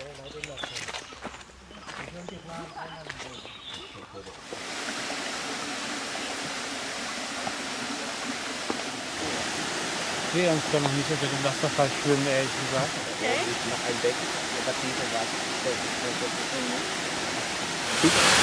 Ich sehe uns da noch nicht unter dem Wasserfall schwimmen, ehrlich gesagt. Okay. Noch ein Becken, das tiefe Wasser.